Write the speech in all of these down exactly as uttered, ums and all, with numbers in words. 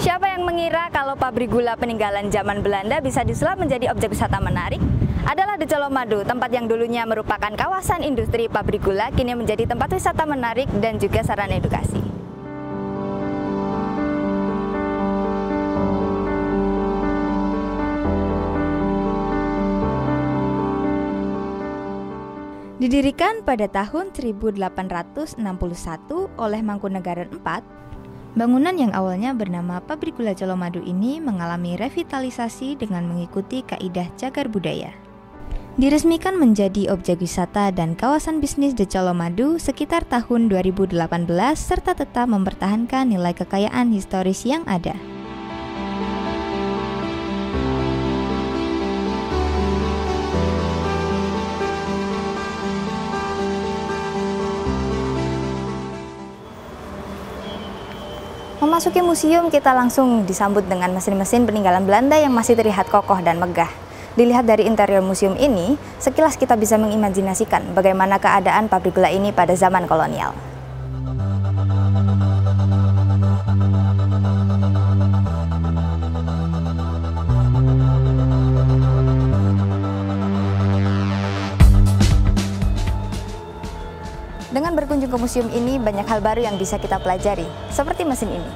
Siapa yang mengira kalau pabrik gula peninggalan zaman Belanda bisa disulap menjadi objek wisata menarik? Adalah The Colomadu, tempat yang dulunya merupakan kawasan industri pabrik gula, kini menjadi tempat wisata menarik dan juga sarana edukasi. Didirikan pada tahun seribu delapan ratus enam puluh satu oleh Mangkunegaran keempat, bangunan yang awalnya bernama Pabrik Gula Colomadu ini mengalami revitalisasi dengan mengikuti kaidah cagar budaya. Diresmikan menjadi objek wisata dan kawasan bisnis The Colomadu sekitar tahun dua ribu delapan belas serta tetap mempertahankan nilai kekayaan historis yang ada. Memasuki museum, kita langsung disambut dengan mesin-mesin peninggalan Belanda yang masih terlihat kokoh dan megah. Dilihat dari interior museum ini, sekilas kita bisa mengimajinasikan bagaimana keadaan pabrik gula ini pada zaman kolonial. Dengan berkunjung ke museum ini, banyak hal baru yang bisa kita pelajari, seperti mesin ini.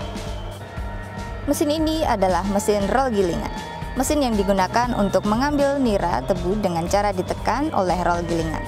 Mesin ini adalah mesin rol gilingan. Mesin yang digunakan untuk mengambil nira tebu dengan cara ditekan oleh rol gilingan.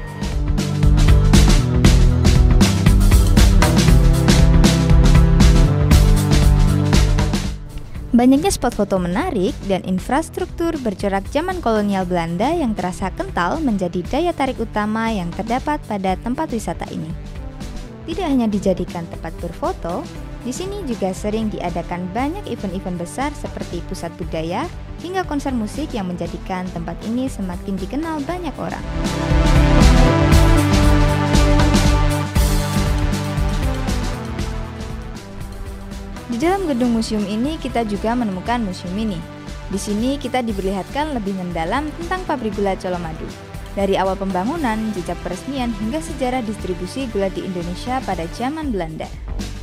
Banyaknya spot foto menarik dan infrastruktur bercorak zaman kolonial Belanda yang terasa kental menjadi daya tarik utama yang terdapat pada tempat wisata ini. Tidak hanya dijadikan tempat berfoto, di sini juga sering diadakan banyak event-event besar seperti pusat budaya hingga konser musik yang menjadikan tempat ini semakin dikenal banyak orang. Di dalam gedung museum ini kita juga menemukan museum mini. Di sini kita diperlihatkan lebih mendalam tentang pabrik gula Colomadu. Dari awal pembangunan, jejak peresmian hingga sejarah distribusi gula di Indonesia pada zaman Belanda.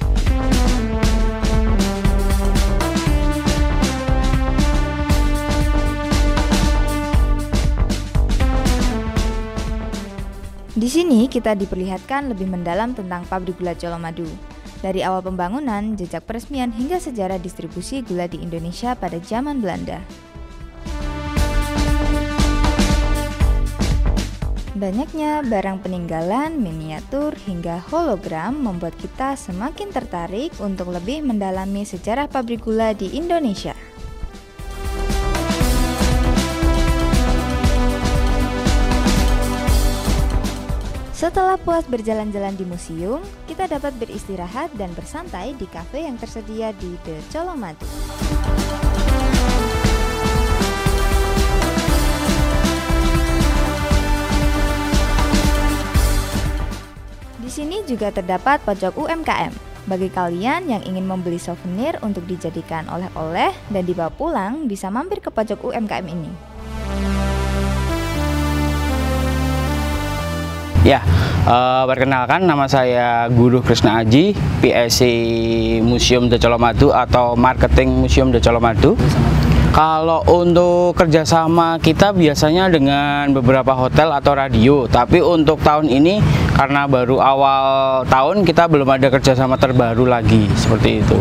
Di sini kita diperlihatkan lebih mendalam tentang pabrik gula Colomadu. Dari awal pembangunan, jejak peresmian hingga sejarah distribusi gula di Indonesia pada zaman Belanda. Banyaknya barang peninggalan, miniatur, hingga hologram membuat kita semakin tertarik untuk lebih mendalami sejarah pabrik gula di Indonesia. Setelah puas berjalan-jalan di museum, kita dapat beristirahat dan bersantai di kafe yang tersedia di The Colomadu. Di sini juga terdapat pojok U M K M. Bagi kalian yang ingin membeli souvenir untuk dijadikan oleh-oleh dan dibawa pulang, bisa mampir ke pojok U M K M ini. Ya, uh, perkenalkan nama saya Guru Krishna Aji, P S C Museum The Colomadu atau Marketing Museum The Colomadu. Kalau untuk kerjasama kita biasanya dengan beberapa hotel atau radio, tapi untuk tahun ini karena baru awal tahun kita belum ada kerjasama terbaru lagi seperti itu.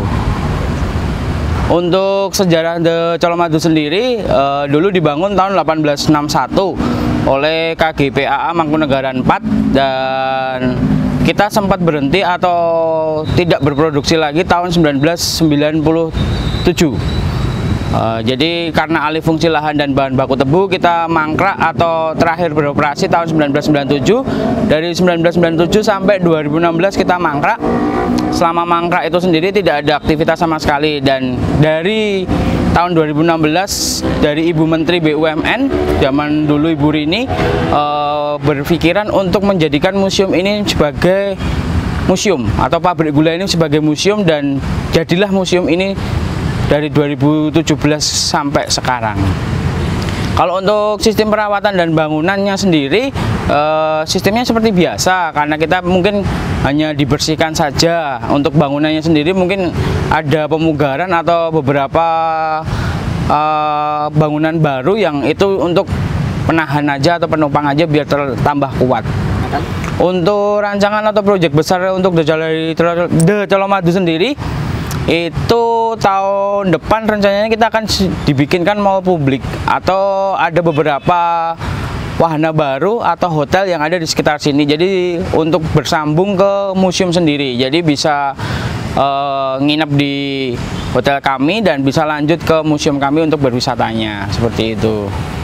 Untuk sejarah The Colomadu sendiri uh, dulu dibangun tahun delapan belas enam puluh satu oleh K G P A A Mangkunegaran empat dan kita sempat berhenti atau tidak berproduksi lagi tahun seribu sembilan ratus sembilan puluh tujuh. Uh, jadi karena alih fungsi lahan dan bahan baku tebu, kita mangkrak atau terakhir beroperasi tahun seribu sembilan ratus sembilan puluh tujuh. Dari seribu sembilan ratus sembilan puluh tujuh sampai dua ribu enam belas kita mangkrak. Selama mangkrak itu sendiri tidak ada aktivitas sama sekali, dan dari tahun dua ribu enam belas dari Ibu Menteri B U M N zaman dulu Ibu Rini uh, berpikiran untuk menjadikan museum ini sebagai museum atau pabrik gula ini sebagai museum, dan jadilah museum ini dari dua ribu tujuh belas sampai sekarang. Kalau untuk sistem perawatan dan bangunannya sendiri, eh, sistemnya seperti biasa, karena kita mungkin hanya dibersihkan saja. Untuk bangunannya sendiri mungkin ada pemugaran atau beberapa eh, bangunan baru yang itu untuk penahan aja atau penopang aja biar tambah kuat. Untuk rancangan atau proyek besar untuk The Colomadu sendiri, itu tahun depan rencananya kita akan dibikinkan mall publik atau ada beberapa wahana baru atau hotel yang ada di sekitar sini. Jadi untuk bersambung ke museum sendiri, jadi bisa uh, nginep di hotel kami dan bisa lanjut ke museum kami untuk berwisatanya, seperti itu.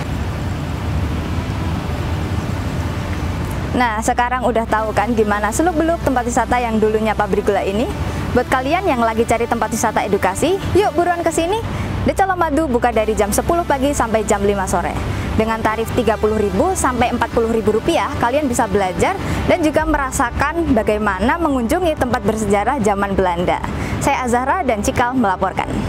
Nah, sekarang udah tahu kan gimana seluk-beluk tempat wisata yang dulunya pabrik gula ini? Buat kalian yang lagi cari tempat wisata edukasi, yuk buruan ke sini. The Colomadu buka dari jam sepuluh pagi sampai jam lima sore. Dengan tarif tiga puluh ribu sampai empat puluh ribu rupiah, kalian bisa belajar dan juga merasakan bagaimana mengunjungi tempat bersejarah zaman Belanda. Saya Azahra dan Cikal melaporkan.